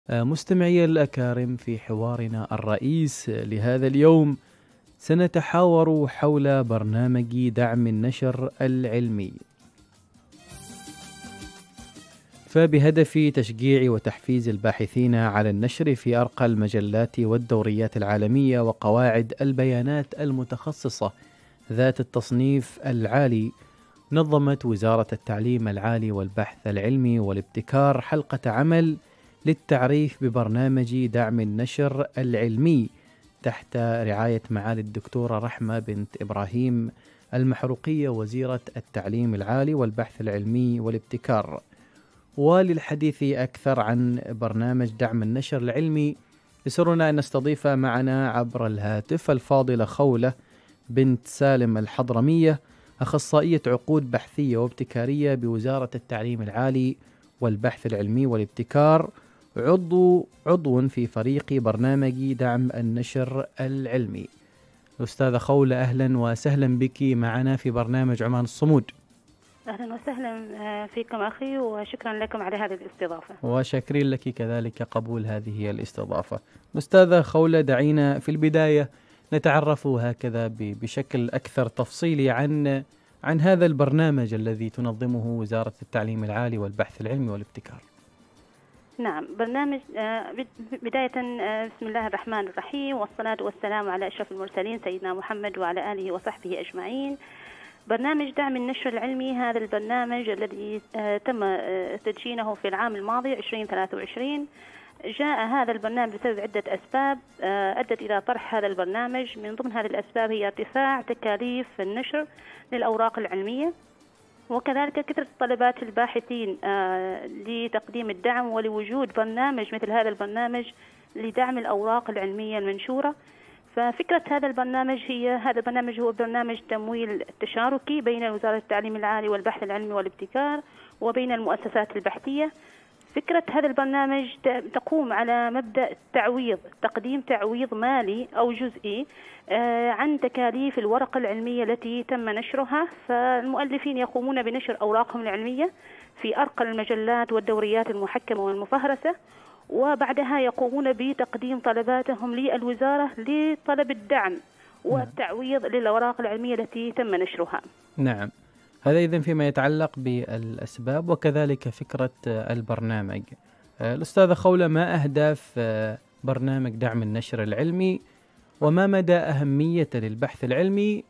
مستمعي الأكارم، في حوارنا الرئيس لهذا اليوم سنتحاور حول برنامج دعم النشر العلمي، فبهدف تشجيع وتحفيز الباحثين على النشر في أرقى المجلات والدوريات العالمية وقواعد البيانات المتخصصة ذات التصنيف العالي، نظمت وزارة التعليم العالي والبحث العلمي والابتكار حلقة عمل للتعريف ببرنامج دعم النشر العلمي تحت رعاية معالي الدكتورة رحمة بنت إبراهيم المحروقية وزيرة التعليم العالي والبحث العلمي والابتكار. وللحديث أكثر عن برنامج دعم النشر العلمي يسرنا أن نستضيف معنا عبر الهاتف الفاضلة خولة بنت سالم الحضرمية، أخصائية عقود بحثية وابتكارية بوزارة التعليم العالي والبحث العلمي والابتكار، عضو في فريق برنامج دعم النشر العلمي. أستاذة خولة، أهلا وسهلا بك معنا في برنامج عمان الصمود. أهلا وسهلا فيكم أخي، وشكرا لكم على هذه الاستضافة. وشاكرين لك كذلك قبول هذه الاستضافة. أستاذة خولة، دعينا في البداية نتعرف هكذا بشكل أكثر تفصيلي عن هذا البرنامج الذي تنظمه وزارة التعليم العالي والبحث العلمي والابتكار. نعم، برنامج بداية بسم الله الرحمن الرحيم، والصلاة والسلام على أشرف المرسلين سيدنا محمد وعلى آله وصحبه أجمعين. برنامج دعم النشر العلمي، هذا البرنامج الذي تم تدشينه في العام الماضي 2023. جاء هذا البرنامج بسبب عدة أسباب أدت إلى طرح هذا البرنامج. من ضمن هذه الأسباب هي ارتفاع تكاليف النشر للأوراق العلمية، وكذلك كثرة طلبات الباحثين لتقديم الدعم ولوجود برنامج مثل هذا البرنامج لدعم الأوراق العلمية المنشورة. ففكرة هذا البرنامج هو برنامج تمويل تشاركي بين وزارة التعليم العالي والبحث العلمي والابتكار وبين المؤسسات البحثية. فكرة هذا البرنامج تقوم على مبدأ تقديم تعويض مالي أو جزئي عن تكاليف الورقة العلمية التي تم نشرها. فالمؤلفين يقومون بنشر أوراقهم العلمية في أرقى المجلات والدوريات المحكمة والمفهرسة، وبعدها يقومون بتقديم طلباتهم للوزارة لطلب الدعم والتعويض للأوراق العلمية التي تم نشرها. نعم، هذا إذن فيما يتعلق بالأسباب وكذلك فكرة البرنامج. الأستاذة خولة، ما أهداف برنامج دعم النشر العلمي وما مدى أهمية للبحث العلمي،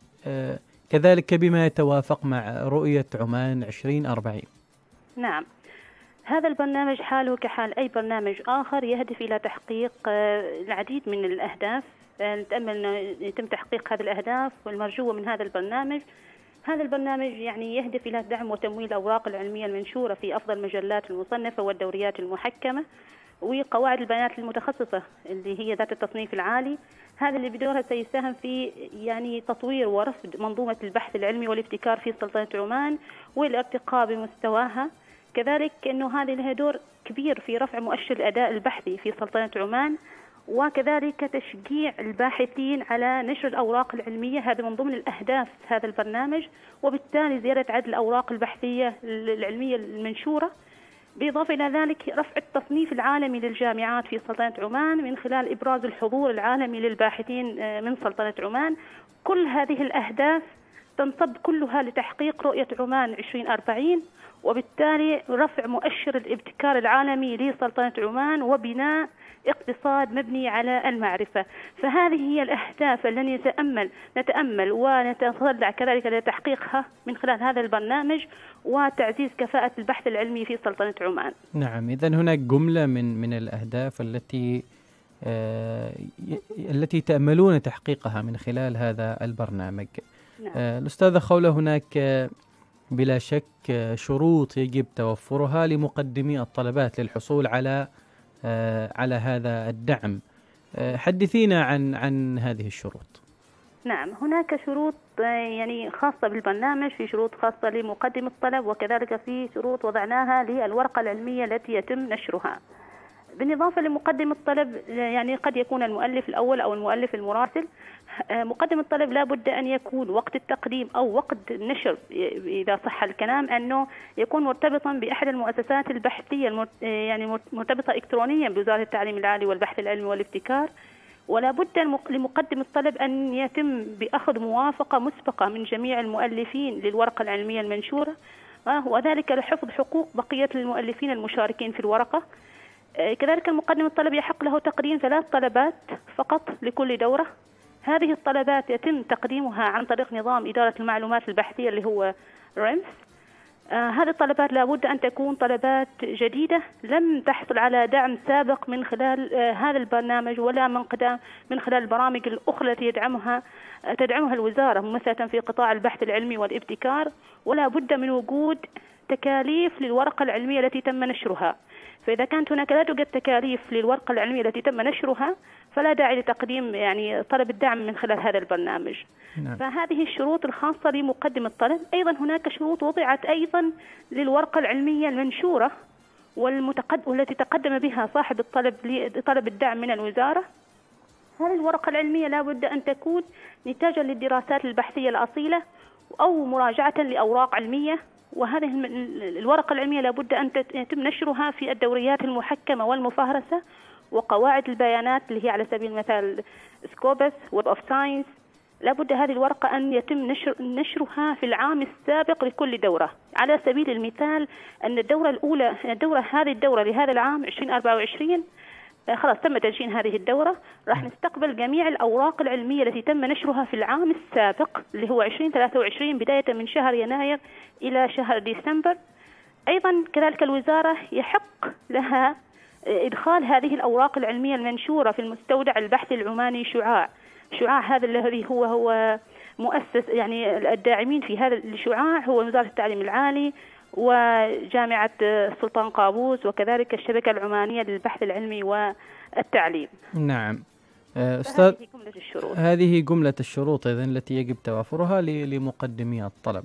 كذلك بما يتوافق مع رؤية عمان 2040؟ نعم، هذا البرنامج حاله كحال أي برنامج آخر يهدف إلى تحقيق العديد من الأهداف. نتأمل أن يتم تحقيق هذه الأهداف والمرجوة من هذا البرنامج. هذا البرنامج يهدف إلى دعم وتمويل الأوراق العلمية المنشورة في أفضل المجلات المصنفة والدوريات المحكمة وقواعد البيانات المتخصصة اللي هي ذات التصنيف العالي. هذا اللي بدورها سيساهم في تطوير ورصد منظومة البحث العلمي والابتكار في سلطنة عمان والارتقاء بمستواها. كذلك أنه هذا له دور كبير في رفع مؤشر الأداء البحثي في سلطنة عمان، وكذلك تشجيع الباحثين على نشر الأوراق العلمية. هذا من ضمن الأهداف هذا البرنامج، وبالتالي زيادة عدد الأوراق البحثية العلمية المنشورة. بالإضافة إلى ذلك رفع التصنيف العالمي للجامعات في سلطنة عمان من خلال إبراز الحضور العالمي للباحثين من سلطنة عمان. كل هذه الأهداف تنصب كلها لتحقيق رؤية عمان 2040، وبالتالي رفع مؤشر الابتكار العالمي لسلطنة عمان وبناء اقتصاد مبني على المعرفة. فهذه هي الأهداف التي نتأمل ونتطلع كذلك لتحقيقها من خلال هذا البرنامج وتعزيز كفاءة البحث العلمي في سلطنة عمان. نعم، إذن هناك جملة من الأهداف التي تأملون تحقيقها من خلال هذا البرنامج. نعم. الأستاذة خولة، هناك بلا شك شروط يجب توفرها لمقدمي الطلبات للحصول على هذا الدعم. حدثينا عن هذه الشروط. نعم، هناك شروط خاصة بالبرنامج، في شروط خاصة لمقدم الطلب، وكذلك في شروط وضعناها للورقة العلمية التي يتم نشرها. بالإضافة لمقدم الطلب، يعني قد يكون المؤلف الأول أو المؤلف المراسل. مقدم الطلب لا بد أن يكون وقت التقديم أو وقت النشر، إذا صح الكلام، أنه يكون مرتبطا بأحد المؤسسات البحثية يعني مرتبطة إلكترونيا بوزارة التعليم العالي والبحث العلمي والابتكار. ولا بد لمقدم الطلب أن يتم بأخذ موافقة مسبقة من جميع المؤلفين للورقة العلمية المنشورة، وذلك لحفظ حقوق بقية المؤلفين المشاركين في الورقة. كذلك المقدم الطلب يحق له تقديم 3 طلبات فقط لكل دورة. هذه الطلبات يتم تقديمها عن طريق نظام إدارة المعلومات البحثية اللي هو REMS. هذه الطلبات لابد أن تكون طلبات جديدة لم تحصل على دعم سابق من خلال هذا البرنامج، ولا من خلال البرامج الأخرى التي تدعمها الوزارة ممثلة في قطاع البحث العلمي والابتكار. ولا بد من وجود تكاليف للورقة العلمية التي تم نشرها. فإذا كانت هناك لا توجد تكاليف للورقة العلمية التي تم نشرها، فلا داعي لتقديم يعني طلب الدعم من خلال هذا البرنامج. نعم. فهذه الشروط الخاصة لمقدم الطلب. أيضا هناك شروط وضعت أيضا للورقة العلمية المنشورة والتي تقدم بها صاحب الطلب لطلب الدعم من الوزارة. هذه الورقة العلمية لا بد أن تكون نتاجا للدراسات البحثية الأصيلة أو مراجعة لأوراق علمية. وهذه الورقة العلمية لابد أن يتم نشرها في الدوريات المحكمة والمفهرسة وقواعد البيانات اللي هي على سبيل المثال سكوبس ويب أوف ساينس. لابد هذه الورقة أن يتم نشرها في العام السابق لكل دورة. على سبيل المثال أن هذه الدورة لهذا العام 2024 خلاص تم تدشين هذه الدورة، راح نستقبل جميع الأوراق العلمية التي تم نشرها في العام السابق اللي هو 2023 بداية من شهر يناير إلى شهر ديسمبر. أيضا كذلك الوزارة يحق لها إدخال هذه الأوراق العلمية المنشورة في المستودع البحثي العماني شعاع هذا الذي هو مؤسس، يعني الداعمين في هذا الشعاع هو وزارة التعليم العالي وجامعة السلطان قابوس وكذلك الشبكة العمانية للبحث العلمي والتعليم. نعم أستاذ، هذه جملة الشروط إذن التي يجب توافرها لمقدمي الطلب.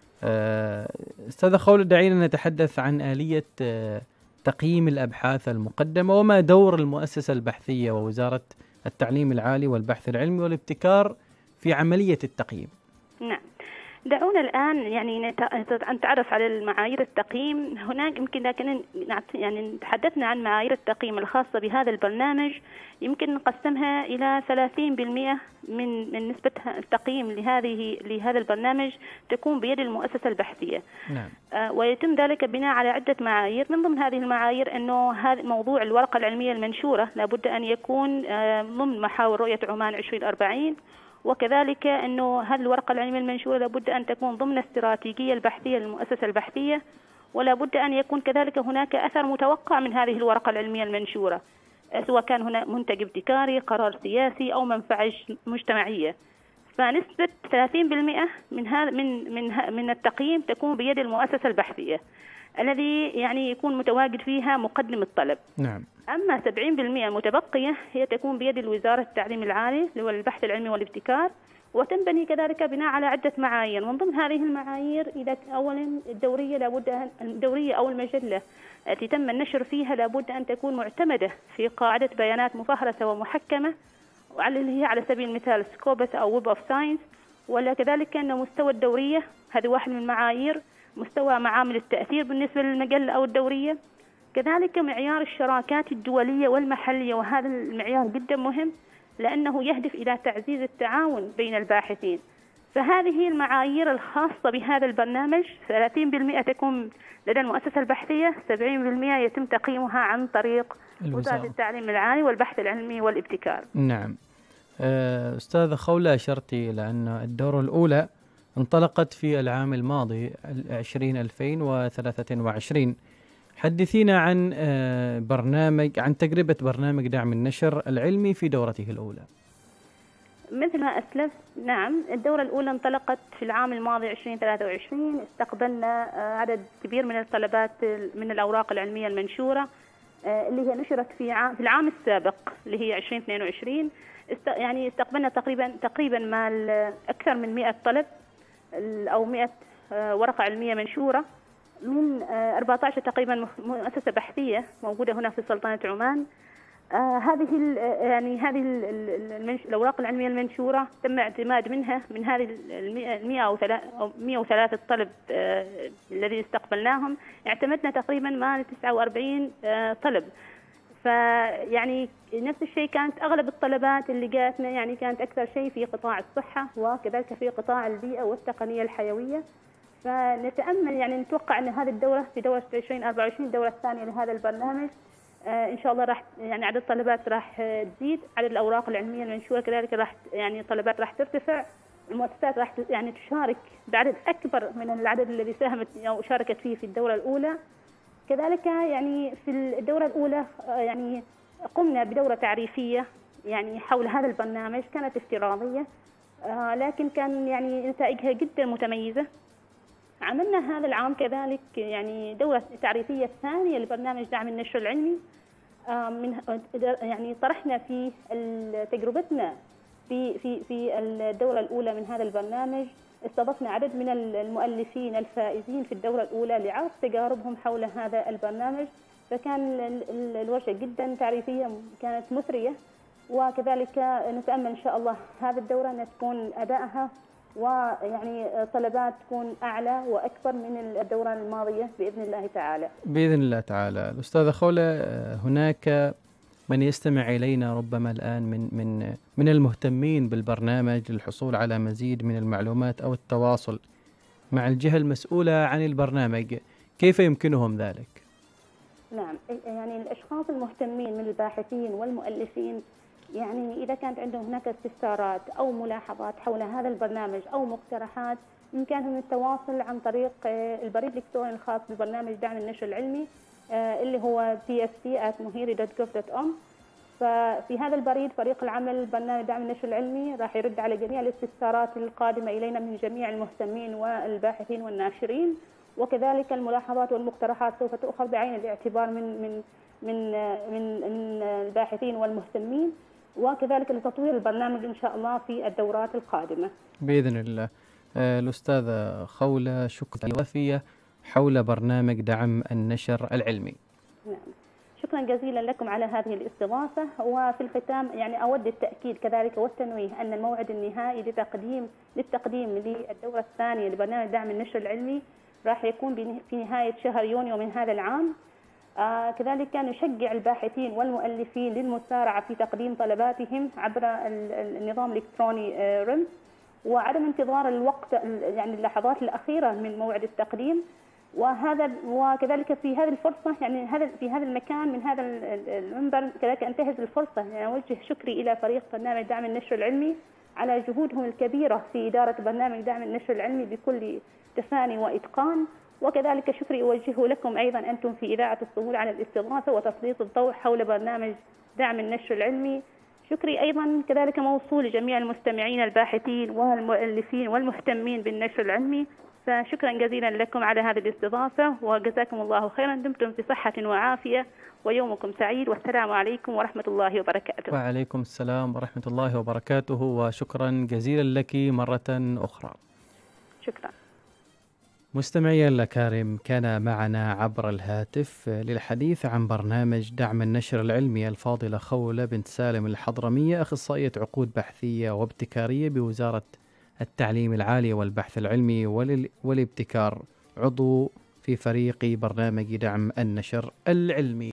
أستاذة خولة، دعينا نتحدث عن آلية تقييم الأبحاث المقدمة وما دور المؤسسة البحثية ووزارة التعليم العالي والبحث العلمي والابتكار في عملية التقييم. نعم، دعونا الآن يعني نتعرف على معايير التقييم. هناك يمكن لكن يعني تحدثنا عن معايير التقييم الخاصة بهذا البرنامج، يمكن نقسمها إلى 30% من نسبة التقييم لهذا البرنامج تكون بيد المؤسسة البحثية. نعم. ويتم ذلك بناء على عدة معايير. من ضمن هذه المعايير أنه هذا موضوع الورقة العلمية المنشورة لابد أن يكون ضمن محاور رؤية عمان 2040. وكذلك أنه هذه الورقة العلمية المنشورة لابد أن تكون ضمن الاستراتيجية البحثية للمؤسسة البحثية. ولا بد أن يكون كذلك هناك أثر متوقع من هذه الورقة العلمية المنشورة، سواء كان هنا منتج ابتكاري، قرار سياسي أو منفعة مجتمعية. فنسبة 30% من التقييم تكون بيد المؤسسة البحثية الذي يعني يكون متواجد فيها مقدم الطلب. نعم. أما 70% المتبقية هي تكون بيد الوزارة التعليم العالي للبحث العلمي والابتكار، وتنبني كذلك بناء على عدة معايير. من ضمن هذه المعايير إذا أولا الدورية أو المجلة التي تم النشر فيها لابد أن تكون معتمدة في قاعدة بيانات مفهرسة ومحكمة، اللي هي على سبيل المثال سكوبس أو ويب أوف ساينس. ولا كذلك أن مستوى الدورية هذه واحد من المعايير، مستوى معامل التأثير بالنسبة للمجلة أو الدورية. كذلك معيار الشراكات الدولية والمحلية، وهذا المعيار جدا مهم لأنه يهدف إلى تعزيز التعاون بين الباحثين. فهذه المعايير الخاصة بهذا البرنامج. 30% تكون لدى المؤسسة البحثية، 70% يتم تقييمها عن طريق وزارة التعليم العالي والبحث العلمي والابتكار. نعم. أستاذة خولة، أشرت إلى أن الدورة الأولى انطلقت في العام الماضي 2023. حدثينا عن تجربة برنامج دعم النشر العلمي في دورته الأولى. مثل ما أسلفت، نعم، الدورة الأولى انطلقت في العام الماضي 2023. استقبلنا عدد كبير من الطلبات من الأوراق العلمية المنشورة اللي هي نشرت في العام السابق اللي هي 2022. يعني استقبلنا تقريبا أكثر من 100 طلب أو 100 ورقة علمية منشورة. من 14 تقريبا مؤسسة بحثية موجودة هنا في سلطنة عمان. هذه الأوراق العلمية المنشورة تم اعتماد منها من هذه 103 طلب الذي استقبلناهم، اعتمدنا تقريبا ما 49 طلب. فيعني نفس الشيء كانت أغلب الطلبات اللي جاتنا يعني كانت أكثر شيء في قطاع الصحة وكذلك في قطاع البيئة والتقنية الحيوية. فنتأمل يعني نتوقع أن هذه الدورة في دورة 2024 الدورة الثانية لهذا البرنامج إن شاء الله راح يعني عدد الطلبات راح تزيد، عدد الأوراق العلمية المنشورة كذلك راح يعني الطلبات راح ترتفع، المؤسسات راح يعني تشارك بعدد أكبر من العدد الذي ساهمت أو شاركت فيه في الدورة الأولى. كذلك يعني في الدورة الأولى يعني قمنا بدورة تعريفية يعني حول هذا البرنامج، كانت افتراضية لكن كان يعني نتائجها جدا متميزة. عملنا هذا العام كذلك يعني دورة تعريفية ثانية لبرنامج دعم النشر العلمي. يعني طرحنا في تجربتنا في الدورة الأولى من هذا البرنامج، استضفنا عدد من المؤلفين الفائزين في الدورة الأولى لعرض تجاربهم حول هذا البرنامج. فكان الورشة جدا تعريفية كانت مثرية، وكذلك نتأمل إن شاء الله هذه الدورة أن تكون أدائها ويعني طلبات تكون أعلى وأكبر من الدورة الماضية بإذن الله تعالى. بإذن الله تعالى. الأستاذة خولة، هناك من يستمع إلينا ربما الآن من المهتمين بالبرنامج للحصول على مزيد من المعلومات أو التواصل مع الجهة المسؤولة عن البرنامج، كيف يمكنهم ذلك؟ نعم، يعني الأشخاص المهتمين من الباحثين والمؤلفين يعني إذا كانت عندهم هناك استفسارات أو ملاحظات حول هذا البرنامج أو مقترحات بإمكانهم التواصل عن طريق البريد الإلكتروني الخاص ببرنامج دعم النشر العلمي اللي هو psc@muhiri.gov.om. ففي هذا البريد فريق العمل برنامج دعم النشر العلمي راح يرد على جميع الاستفسارات القادمة إلينا من جميع المهتمين والباحثين والناشرين، وكذلك الملاحظات والمقترحات سوف تؤخذ بعين الاعتبار من الباحثين والمهتمين، وكذلك لتطوير البرنامج إن شاء الله في الدورات القادمة بإذن الله. الأستاذة خولة، شكرا وافية حول برنامج دعم النشر العلمي. نعم، شكرا جزيلا لكم على هذه الاستضافة. وفي الختام يعني أود التأكيد كذلك والتنويه أن الموعد النهائي للتقديم للدورة الثانية لبرنامج دعم النشر العلمي راح يكون في نهاية شهر يونيو من هذا العام. كذلك نشجع الباحثين والمؤلفين للمسارعة في تقديم طلباتهم عبر النظام الإلكتروني رمز، وعدم انتظار الوقت يعني اللحظات الأخيرة من موعد التقديم. وكذلك في هذه الفرصة يعني في هذا المكان من هذا المنبر كذلك أنتهز الفرصة يعني أوجه شكري إلى فريق برنامج دعم النشر العلمي على جهودهم الكبيرة في إدارة برنامج دعم النشر العلمي بكل تفاني وإتقان، وكذلك شكري أوجهه لكم أيضا أنتم في إذاعة الصهول على الاستضافة وتسليط الضوء حول برنامج دعم النشر العلمي. شكري أيضا كذلك موصول لجميع المستمعين الباحثين والمؤلفين والمهتمين بالنشر العلمي. فشكرا جزيلا لكم على هذه الاستضافة وجزاكم الله خيرا، دمتم في صحة وعافية ويومكم سعيد، والسلام عليكم ورحمة الله وبركاته. وعليكم السلام ورحمة الله وبركاته، وشكرا جزيلا لك مرة أخرى. شكرا. مستمعي الأكارم، كان معنا عبر الهاتف للحديث عن برنامج دعم النشر العلمي الفاضلة خولة بنت سالم الحضرمية، أخصائية عقود بحثية وابتكارية بوزارة التعليم العالي والبحث العلمي والابتكار، عضو في فريق برنامج دعم النشر العلمي.